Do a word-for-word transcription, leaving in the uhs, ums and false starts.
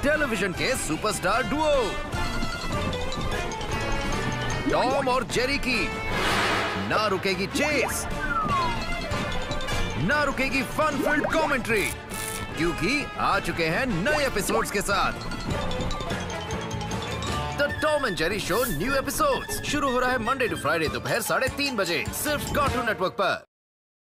Television के superstar duo Tom और Jerry की ना रुकेगी चेस, ना रुकेगी फन फिल्ड कमेंट्री, क्योंकि आ चुके हैं नए एपिसोड्स के साथ। The Tom and Jerry show new episodes शुरू हो रहा है मंडे टू फ्राइडे दोपहर साढ़े तीन बजे सिर्फ कार्टून नेटवर्क पर।